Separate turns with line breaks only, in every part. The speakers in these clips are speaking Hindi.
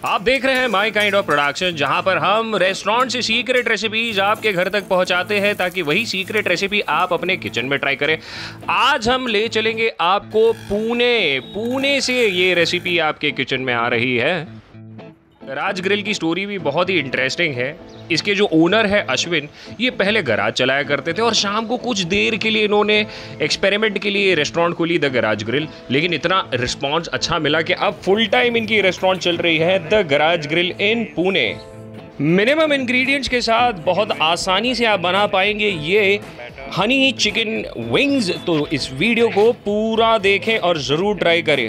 आप देख रहे हैं माई काइंड ऑफ प्रोडक्शन, जहां पर हम रेस्टोरेंट से सीक्रेट रेसिपीज आपके घर तक पहुंचाते हैं ताकि वही सीक्रेट रेसिपी आप अपने किचन में ट्राई करें। आज हम ले चलेंगे आपको पुणे से ये रेसिपी आपके किचन में आ रही है। गराज ग्रिल की स्टोरी भी बहुत ही इंटरेस्टिंग है। इसके जो ओनर है अश्विन, ये पहले गराज चलाया करते थे और शाम को कुछ देर के लिए इन्होंने एक्सपेरिमेंट के लिए रेस्टोरेंट खोली द गराज ग्रिल। लेकिन इतना रिस्पांस अच्छा मिला कि अब फुल टाइम इनकी रेस्टोरेंट चल रही है the garage grill in Pune. Minimum ingredients के साथ बहुत आसानी से आप बना पाएंगे ये हनी चिकन विंग्स। तो इस वीडियो को पूरा देखें और ज़रूर ट्राई करें।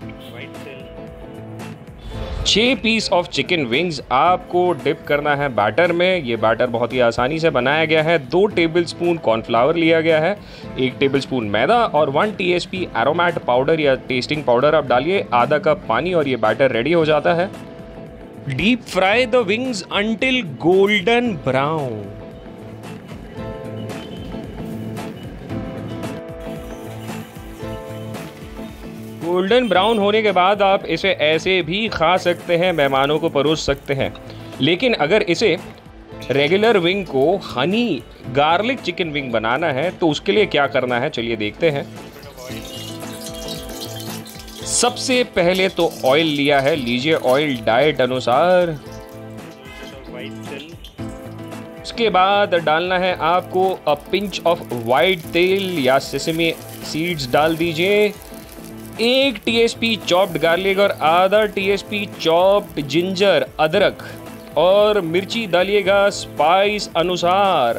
6 पीस ऑफ चिकन विंग्स आपको डिप करना है बैटर में। ये बैटर बहुत ही आसानी से बनाया गया है। 2 टेबलस्पून कॉर्नफ्लावर लिया गया है, 1 टेबलस्पून मैदा और 1 TSP एरोमेट पाउडर या टेस्टिंग पाउडर आप डालिए, आधा कप पानी और ये बैटर रेडी हो जाता है। Deep fry the wings until golden brown. Golden brown होने के बाद आप इसे ऐसे भी खा सकते हैं, मेहमानों को परोस सकते हैं। लेकिन अगर इसे रेगुलर विंग को हनी गार्लिक चिकन विंग बनाना है तो उसके लिए क्या करना है, चलिए देखते हैं। सबसे पहले तो ऑयल लिया है, लीजिए ऑयल डाइट अनुसार। उसके बाद डालना है आपको अ पिंच ऑफ वाइट तेल या सेसमी सीड्स डाल दीजिए। 1 TSP चॉप्ड गार्लिक और आधा TSP चॉप्ड जिंजर अदरक और मिर्ची डालिएगा स्पाइस अनुसार।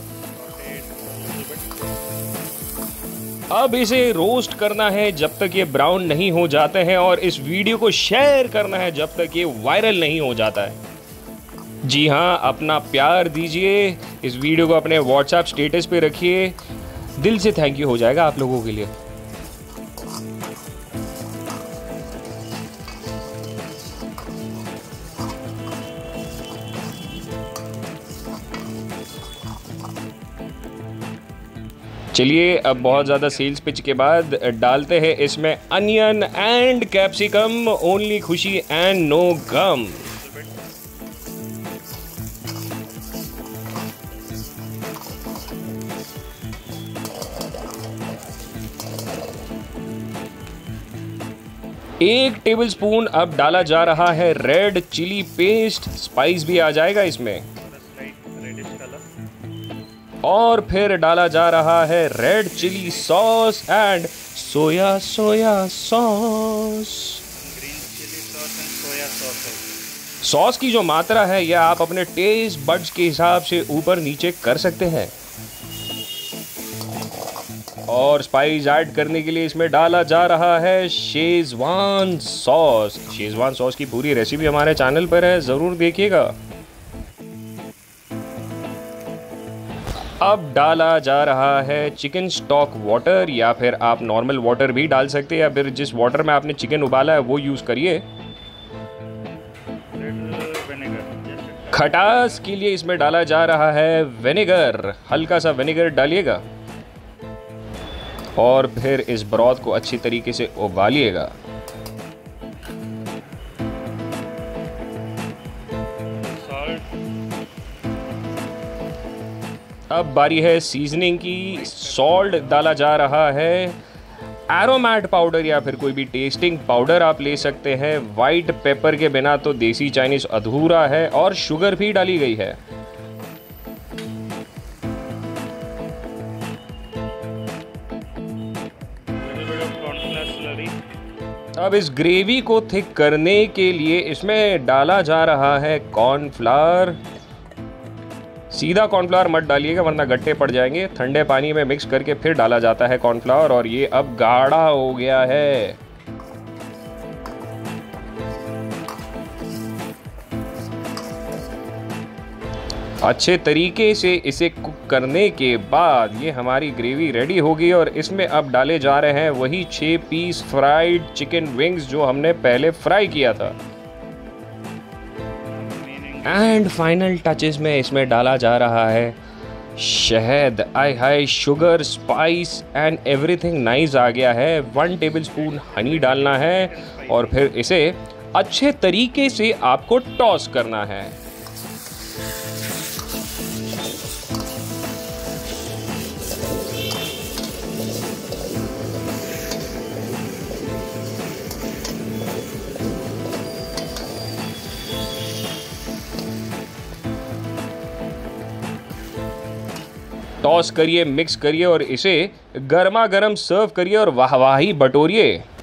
अब इसे रोस्ट करना है जब तक ये ब्राउन नहीं हो जाते हैं और इस वीडियो को शेयर करना है जब तक ये वायरल नहीं हो जाता है। जी हाँ, अपना प्यार दीजिए, इस वीडियो को अपने व्हाट्सएप स्टेटस पे रखिए। दिल से थैंक यू हो जाएगा आप लोगों के लिए। चलिए अब बहुत ज़्यादा सेल्स पिच के बाद डालते हैं इसमें अनियन एंड कैप्सिकम। ओनली खुशी एंड नो गम। एक टेबलस्पून अब डाला जा रहा है रेड चिली पेस्ट, स्पाइस भी आ जाएगा इसमें। और फिर डाला जा रहा है red chilli sauce and soya sauce. Sauce की जो मात्रा है यह आप अपने टेस्ट बड्स के हिसाब से ऊपर नीचे कर सकते हैं। और स्पाइस ऐड करने के लिए इसमें डाला जा रहा है शेजवान सॉस। शेजवान सॉस की पूरी रेसिपी हमारे चैनल पर है, ज़रूर देखिएगा। अब डाला जा रहा है चिकन स्टॉक वाटर, या फिर आप नॉर्मल वाटर भी डाल सकते हैं, या फिर जिस वाटर में आपने चिकन उबाला है वो यूज़ करिए। खटास के लिए इसमें डाला जा रहा है विनेगर, हल्का सा विनेगर डालिएगा। और फिर इस ब्रॉथ को अच्छी तरीके से उबालिएगा। अब बारी है सीजनिंग की। सॉल्ट डाला जा रहा है, एरोमेट पाउडर या फिर कोई भी टेस्टिंग पाउडर आप ले सकते हैं। वाइट पेपर के बिना तो देसी चाइनीज अधूरा है, और शुगर भी डाली गई है। अब इस ग्रेवी को थिक करने के लिए इसमें डाला जा रहा है कॉर्नफ्लावर। सीधा कॉर्नफ्लावर मत डालिएगा वरना गट्टे पड़ जाएंगे। ठंडे पानी में मिक्स करके फिर डाला जाता है कॉर्नफ्लावर, और ये अब गाढ़ा हो गया है। अच्छे तरीके से इसे कुक करने के बाद ये हमारी ग्रेवी रेडी होगी, और इसमें अब डाले जा रहे हैं वही 6 पीस फ्राइड चिकन विंग्स जो हमने पहले फ्राई किया था। एंड फाइनल टचेस में इसमें डाला जा रहा है शहद। आय हाय, sugar, spice and everything nice आ गया है। 1 टेबलस्पून हनी डालना है और फिर इसे अच्छे तरीके से आपको टॉस करना है। टॉस करिए, मिक्स करिए और इसे गर्मा गर्म सर्व करिए और वाहवाही बटोरिए।